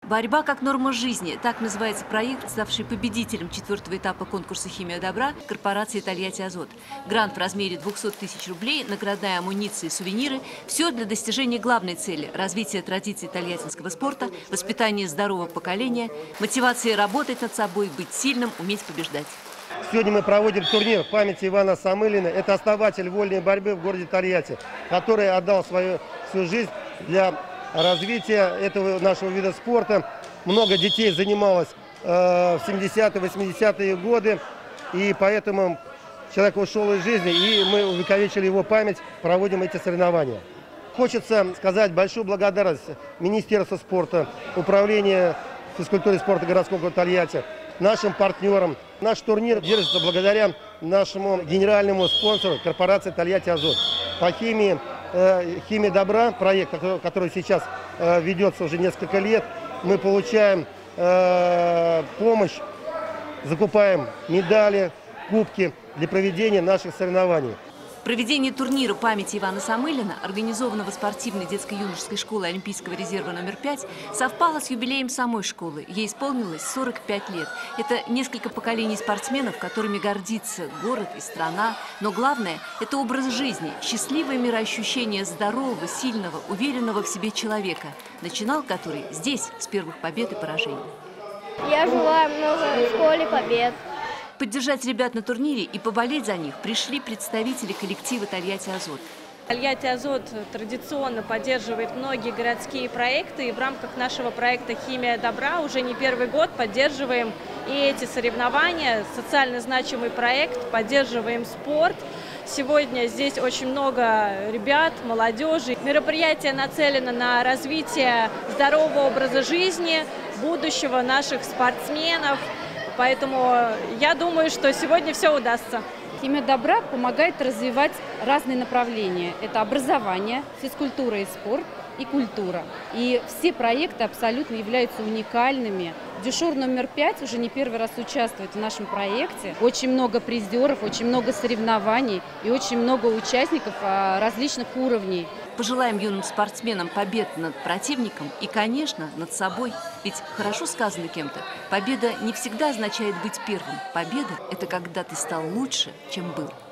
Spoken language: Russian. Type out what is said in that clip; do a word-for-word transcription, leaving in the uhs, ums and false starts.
Борьба как норма жизни. Так называется проект, ставший победителем четвертого этапа конкурса «Химия добра» корпорации «Тольятти Азот». Грант в размере двухсот тысяч рублей, наградная амуниция и сувениры – все для достижения главной цели – развития традиций тольяттинского спорта, воспитания здорового поколения, мотивации работать над собой, быть сильным, уметь побеждать. Сегодня мы проводим турнир в памяти Ивана Самылина. Это основатель вольной борьбы в городе Тольятти, который отдал свою всю жизнь для развития этого нашего вида спорта. Много детей занималось э, в семидесятые, восьмидесятые годы, и поэтому человек ушел из жизни, и мы увековечили его память, проводим эти соревнования. Хочется сказать большую благодарность Министерству спорта, Управлению физкультуры и спорта городского города Тольятти, нашим партнерам. Наш турнир держится благодаря нашему генеральному спонсору корпорации «Тольятти Азот». По химии, э, «Химия добра», проект, который сейчас э, ведется уже несколько лет, мы получаем э, помощь, закупаем медали, кубки для проведения наших соревнований. Проведение турнира памяти Ивана Самылина, организованного спортивной детско-юношеской школой Олимпийского резерва номер пять, совпало с юбилеем самой школы. Ей исполнилось сорок пять лет. Это несколько поколений спортсменов, которыми гордится город и страна. Но главное – это образ жизни, счастливое мироощущение здорового, сильного, уверенного в себе человека, начинал который здесь, с первых побед и поражений. Я желаю много в школе побед. Поддержать ребят на турнире и поболеть за них пришли представители коллектива «Тольятти Азот». «Тольятти Азот» традиционно поддерживает многие городские проекты, и в рамках нашего проекта «Химия добра» уже не первый год поддерживаем и эти соревнования, социально значимый проект, поддерживаем спорт. Сегодня здесь очень много ребят, молодежи. Мероприятие нацелено на развитие здорового образа жизни, будущего наших спортсменов. Поэтому я думаю, что сегодня все удастся. «Химия добра» помогает развивать разные направления. Это образование, физкультура и спорт, и культура. И все проекты абсолютно являются уникальными. Дюшор номер пять уже не первый раз участвует в нашем проекте. Очень много призеров, очень много соревнований и очень много участников различных уровней. Пожелаем юным спортсменам побед над противником и, конечно, над собой. Ведь хорошо сказано кем-то, победа не всегда означает быть первым. Победа – это когда ты стал лучше, чем был.